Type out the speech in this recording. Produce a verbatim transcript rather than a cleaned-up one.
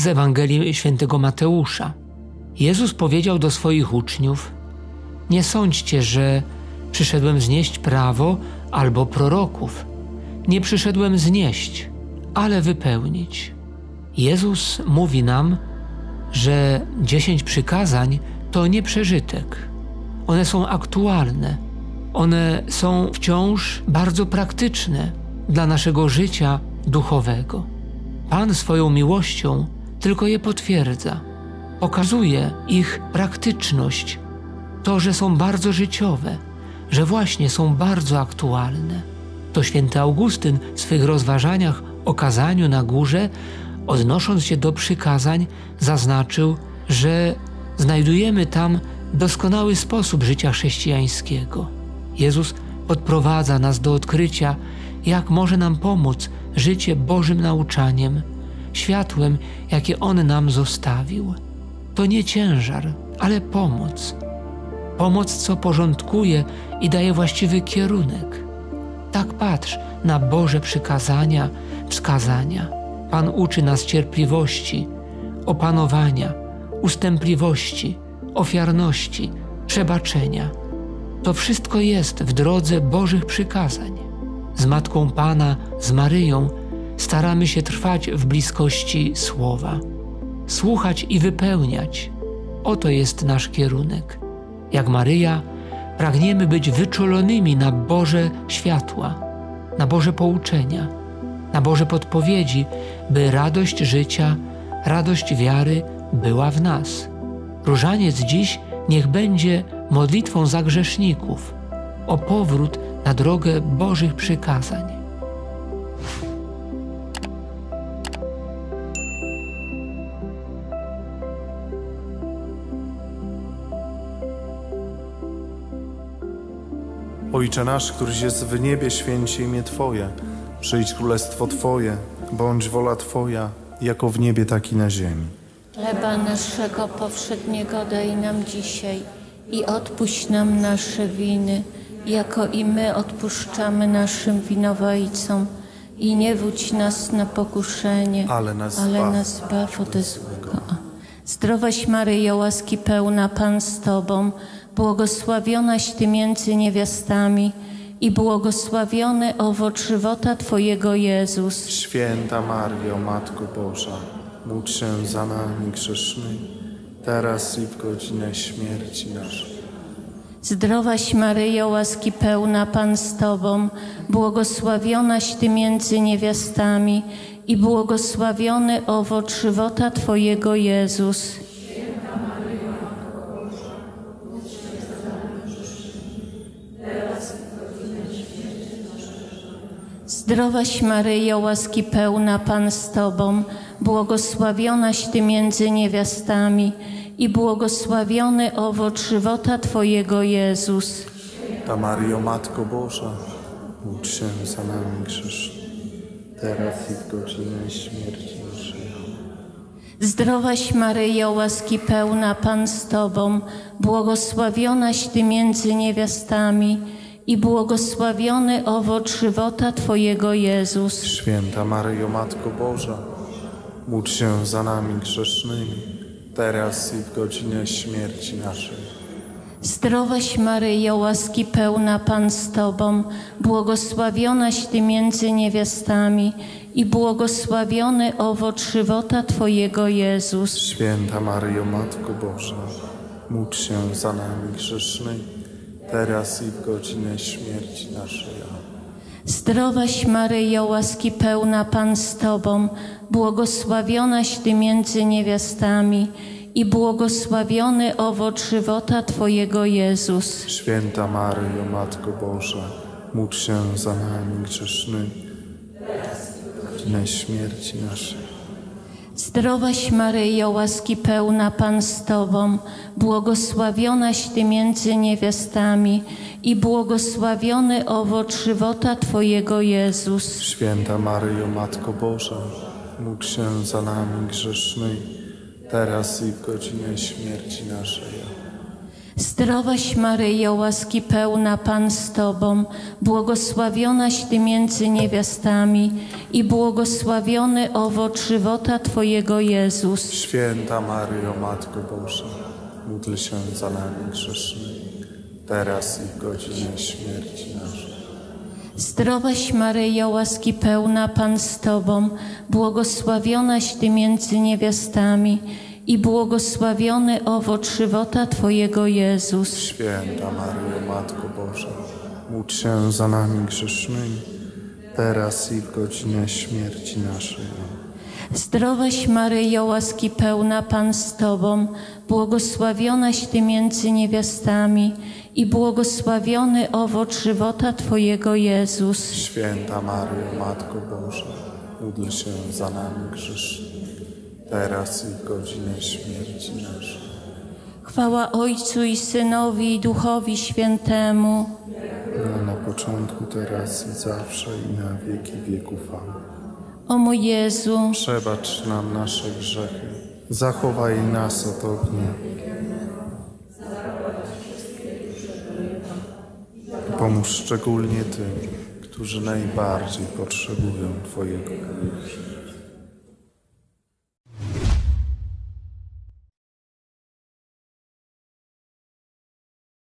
z Ewangelii Świętego Mateusza. Jezus powiedział do swoich uczniów: nie sądźcie, że przyszedłem znieść prawo albo proroków. Nie przyszedłem znieść, ale wypełnić. Jezus mówi nam, że dziesięć przykazań to nie przeżytek. One są aktualne. One są wciąż bardzo praktyczne dla naszego życia duchowego. Pan swoją miłością tylko je potwierdza. Pokazuje ich praktyczność, to, że są bardzo życiowe, że właśnie są bardzo aktualne. To święty Augustyn w swych rozważaniach o kazaniu na górze, odnosząc się do przykazań, zaznaczył, że znajdujemy tam doskonały sposób życia chrześcijańskiego. Jezus podprowadza nas do odkrycia, jak może nam pomóc życie Bożym nauczaniem, światłem, jakie On nam zostawił. To nie ciężar, ale pomoc. Pomoc, co porządkuje i daje właściwy kierunek. Tak patrz na Boże przykazania, wskazania. Pan uczy nas cierpliwości, opanowania, ustępliwości, ofiarności, przebaczenia. To wszystko jest w drodze Bożych przykazań. Z Matką Pana, z Maryją, staramy się trwać w bliskości Słowa. Słuchać i wypełniać. Oto jest nasz kierunek. Jak Maryja, pragniemy być wyczulonymi na Boże światła, na Boże pouczenia, na Boże podpowiedzi, by radość życia, radość wiary była w nas. Różaniec dziś niech będzie modlitwą za grzeszników, o powrót na drogę Bożych przykazań. Ojcze nasz, któryś jest w niebie, święć imię Twoje. Przyjdź królestwo Twoje, bądź wola Twoja, jako w niebie, tak i na ziemi. Chleba naszego powszedniego daj nam dzisiaj i odpuść nam nasze winy, jako i my odpuszczamy naszym winowajcom. I nie wódź nas na pokuszenie, ale nas ale zbaw, nas zbaw ode złego. Zdrowaś Maryjo, łaski pełna, Pan z Tobą, błogosławionaś Ty między niewiastami i błogosławiony owoc żywota Twojego, Jezus. Święta Maryjo, Matko Boża, módl się za nami grzesznymi, teraz i w godzinę śmierci naszej. Zdrowaś Maryjo, łaski pełna, Pan z Tobą, błogosławionaś Ty między niewiastami i błogosławiony owoc żywota Twojego, Jezus. Święta Maryjo, Matko Boża, módl się za nami grzesznymi, teraz i w godzinę śmierci naszej. Zdrowaś Maryjo, łaski pełna, Pan z Tobą, błogosławionaś Ty między niewiastami i błogosławiony owoc żywota Twojego, Jezus. Święta Maryjo, Matko Boża, módl się za nami grzesznymi, teraz i w godzinę śmierci naszej. Zdrowaś Maryjo, łaski pełna, Pan z Tobą, błogosławionaś Ty między niewiastami i błogosławiony owoc żywota Twojego, Jezus. Święta Maryjo, Matko Boża, módl się za nami grzesznymi, teraz i w godzinę śmierci naszej. Zdrowaś Maryjo, łaski pełna, Pan z Tobą, błogosławionaś Ty między niewiastami i błogosławiony owoc żywota Twojego, Jezus. Święta Maryjo, Matko Boża, módl się za nami grzesznymi, teraz i w godzinę śmierci naszej. Zdrowaś Maryjo, łaski pełna, Pan z Tobą, błogosławionaś Ty między niewiastami i błogosławiony owoc żywota Twojego, Jezus. Święta Maryjo, Matko Boża, módl się za nami grzesznymi, teraz i w godzinę śmierci naszej. Zdrowaś Maryjo, łaski pełna, Pan z Tobą, błogosławionaś Ty między niewiastami i błogosławiony owoc żywota Twojego, Jezus. Święta Maryjo, Matko Boża, módl się za nami grzesznymi, teraz i w godzinę śmierci naszej. Zdrowaś Maryjo, łaski pełna, Pan z Tobą, błogosławionaś Ty między niewiastami i błogosławiony owoc żywota Twojego Jezus. Święta Maryjo, Matko Boża, módl się za nami grzesznymi, teraz i w godzinie śmierci naszej. Zdrowaś Maryjo, łaski pełna, Pan z Tobą, błogosławionaś Ty między niewiastami i błogosławiony owoc żywota Twojego Jezus. Święta Maryjo, Matko Boża, módl się za nami grzesznymi, teraz i w godzinie śmierci naszej. Zdrowaś Maryjo, łaski pełna, Pan z Tobą, błogosławionaś Ty między niewiastami i błogosławiony owoc żywota Twojego Jezus. Święta Maryjo, Matko Boża, módl się za nami grzesznymi, teraz i w godzinie śmierci naszej. Chwała Ojcu i Synowi i Duchowi Świętemu. No, na początku, teraz i zawsze i na wieki wieków. Amen. O mój Jezu, Przebacz nam nasze grzechy, zachowaj nas od ognia. Pomóż szczególnie tym, którzy najbardziej potrzebują Twojego miłosierdzia.